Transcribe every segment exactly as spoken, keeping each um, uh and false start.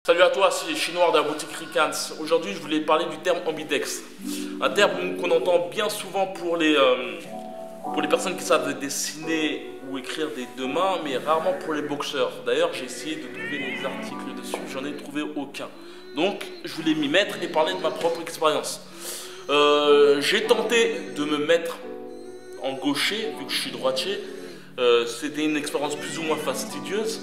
Salut à toi, c'est Chinois de la boutique Ricans. Aujourd'hui, je voulais parler du terme ambidextre. Un terme qu'on entend bien souvent pour les, euh, pour les personnes qui savent dessiner ou écrire des deux mains, mais rarement pour les boxeurs. D'ailleurs, j'ai essayé de trouver des articles dessus, j'en ai trouvé aucun. Donc, je voulais m'y mettre et parler de ma propre expérience. Euh, j'ai tenté de me mettre en gaucher, vu que je suis droitier. Euh, C'était une expérience plus ou moins fastidieuse.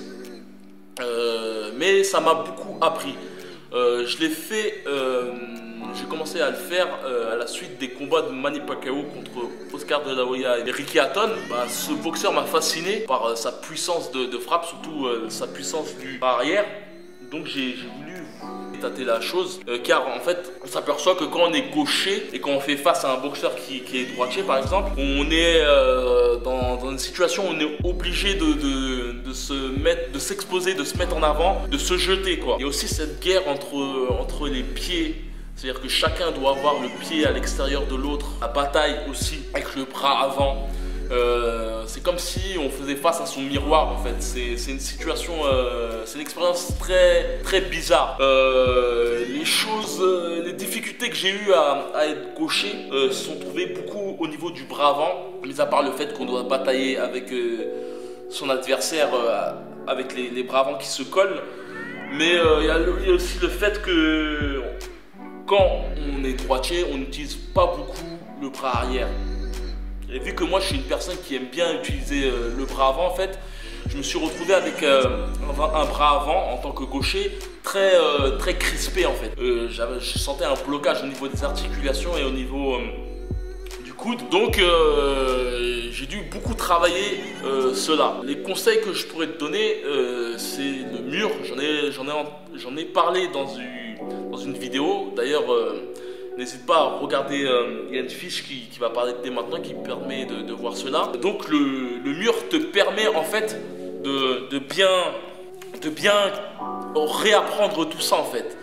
Euh, mais ça m'a beaucoup appris. Euh, je l'ai fait, euh, j'ai commencé à le faire euh, à la suite des combats de Manny Pacquiao contre Oscar de la Hoya et Ricky Hatton. Bah, ce boxeur m'a fasciné par euh, sa puissance de, de frappe, surtout euh, sa puissance du bras arrière. Donc j'ai voulu tâter la chose, euh, car en fait on s'aperçoit que quand on est gaucher et quand on fait face à un boxeur qui, qui est droitier par exemple, on est euh, dans, dans une situation où on est obligé de, de, de se mettre, de s'exposer, de se mettre en avant, de se jeter quoi. Il y a aussi cette guerre entre, entre les pieds, c'est-à-dire que chacun doit avoir le pied à l'extérieur de l'autre, la bataille aussi avec le bras avant. Euh, c'est comme si on faisait face à son miroir en fait. C'est une situation, euh, c'est une expérience très très bizarre. Euh, les choses, euh, les difficultés que j'ai eu à, à être gaucher euh, se sont trouvées beaucoup au niveau du bras avant, mis à part le fait qu'on doit batailler avec euh, son adversaire euh, avec les, les bras avant qui se collent. Mais il euh, y, y a aussi le fait que quand on est droitier, on n'utilise pas beaucoup le bras arrière. Et vu que moi je suis une personne qui aime bien utiliser euh, le bras avant, en fait, je me suis retrouvé avec euh, un, un bras avant en tant que gaucher très, euh, très crispé en fait. Euh, je sentais un blocage au niveau des articulations et au niveau euh, du coude. Donc euh, j'ai dû beaucoup travailler euh, cela. Les conseils que je pourrais te donner, euh, c'est le mur. J'en ai, j'en ai, j'en ai parlé dans une, dans une vidéo. D'ailleurs, euh, n'hésite pas à regarder, euh, il y a une fiche qui, qui va parler dès maintenant qui permet de, de voir cela. Donc le, le mur te permet en fait de, de, bien, de bien réapprendre tout ça en fait.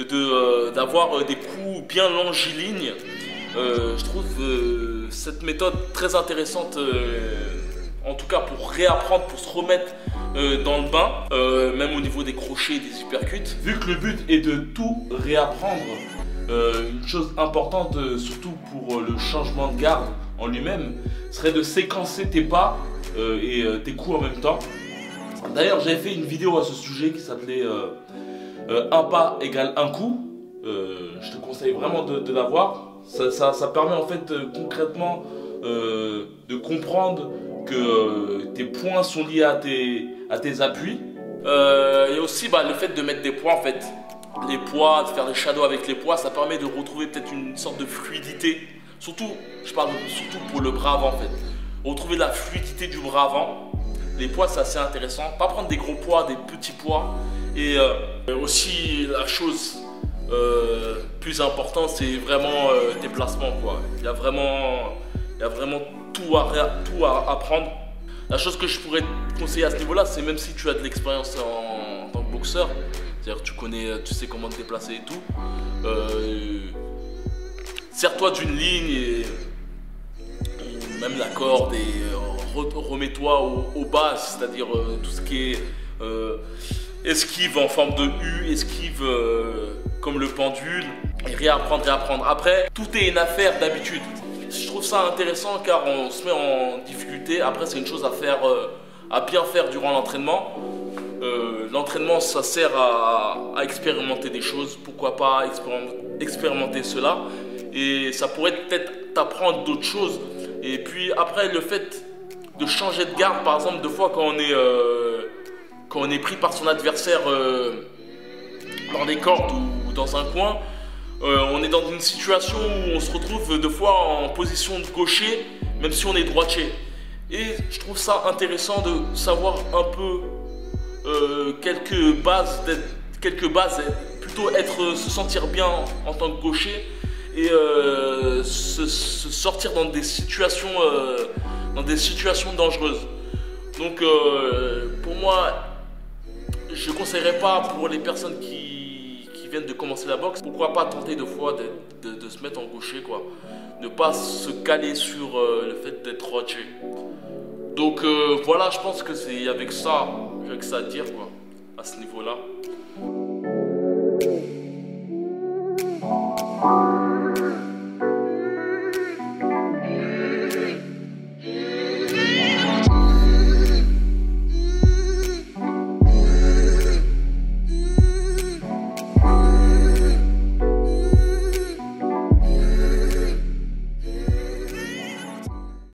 D'avoir euh, des coups bien longilignes. Euh, je trouve euh, cette méthode très intéressante, euh, en tout cas pour réapprendre, pour se remettre euh, dans le bain, euh, même au niveau des crochets et des uppercuts. Vu que le but est de tout réapprendre, Euh, une chose importante, euh, surtout pour euh, le changement de garde en lui-même, serait de séquencer tes pas euh, et euh, tes coups en même temps. D'ailleurs, j'avais fait une vidéo à ce sujet qui s'appelait euh, euh, un pas égale un coup. Euh, je te conseille vraiment de, de la voir. Ça, ça, ça permet en fait euh, concrètement euh, de comprendre que euh, tes points sont liés à tes, à tes appuis. Euh, et aussi bah, le fait de mettre des poids en fait. Les poids, de faire des shadows avec les poids, ça permet de retrouver peut-être une sorte de fluidité. Surtout, je parle surtout pour le bras avant en fait. Retrouver la fluidité du bras avant. Les poids, c'est assez intéressant. Pas prendre des gros poids, des petits poids. Et euh, aussi la chose euh, plus importante, c'est vraiment euh, tes placements quoi. Il y a vraiment, il y a vraiment tout à, tout à apprendre. La chose que je pourrais te conseiller à ce niveau-là, c'est même si tu as de l'expérience en, en tant que boxeur. C'est-à-dire que tu connais, tu sais comment te déplacer et tout. Euh, Serre-toi d'une ligne et, et même la corde et euh, remets-toi au, au bas, c'est-à-dire euh, tout ce qui est euh, esquive en forme de U, esquive euh, comme le pendule, et réapprendre, réapprendre. Après, tout est une affaire d'habitude. Je trouve ça intéressant car on se met en difficulté. Après, c'est une chose à faire, euh, à bien faire durant l'entraînement. Euh, L'entraînement, ça sert à, à expérimenter des choses. Pourquoi pas expérimenter, expérimenter cela. Et ça pourrait peut-être t'apprendre d'autres choses. Et puis après, le fait de changer de garde, par exemple, deux fois quand on est, euh, quand on est pris par son adversaire euh, dans des cordes ou dans un coin, euh, on est dans une situation où on se retrouve deux fois en position de gaucher, même si on est droitier. Et je trouve ça intéressant de savoir un peu Euh, quelques bases, quelques bases, plutôt être, se sentir bien en tant que gaucher et euh, se, se sortir dans des situations, euh, dans des situations dangereuses. Donc euh, pour moi, je ne conseillerais pas pour les personnes qui, qui viennent de commencer la boxe, pourquoi pas tenter deux fois de, de, de se mettre en gaucher quoi, ne pas se caler sur euh, le fait d'être droitier. Donc euh, voilà, je pense que c'est avec ça, j'ai que ça à dire quoi, à ce niveau-là.